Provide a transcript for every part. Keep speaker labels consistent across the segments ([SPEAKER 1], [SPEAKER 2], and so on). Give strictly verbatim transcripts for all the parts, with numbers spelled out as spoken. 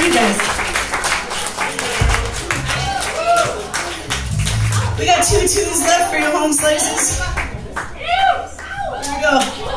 [SPEAKER 1] for you guys. We got two tunes left for your home slices. Here we go.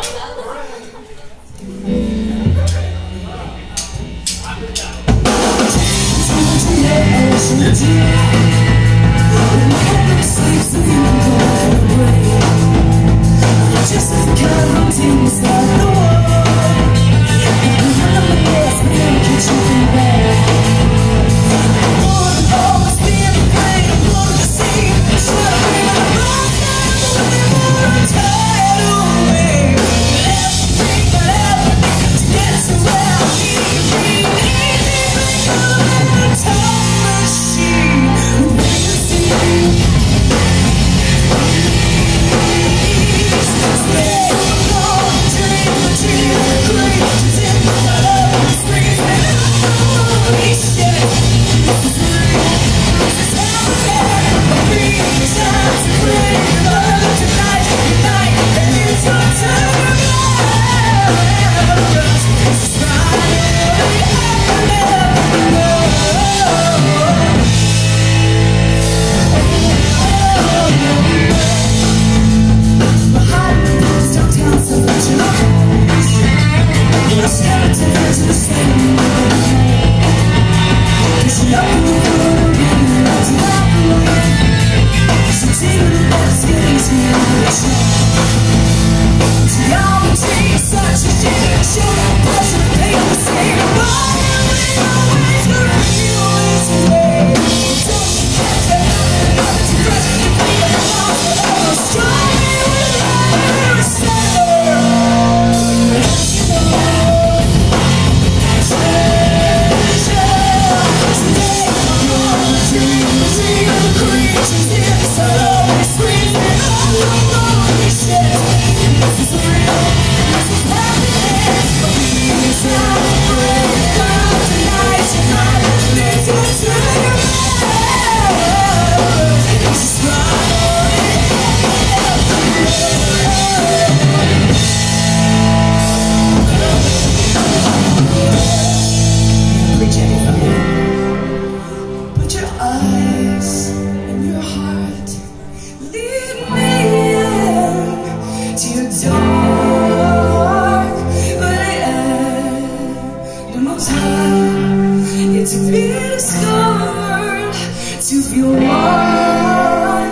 [SPEAKER 1] Just the kind of things that the world I'm the best man, get you from back. I wanna always be in the pain, I wanna see it. Should I be my wrong time, but they wanna tie away. Everything but everything to get to where I need to be. Anything like a time machine. When you see me, to feel one.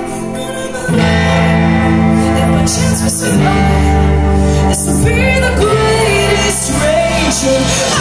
[SPEAKER 1] If my chance was survive, this will be the greatest stranger.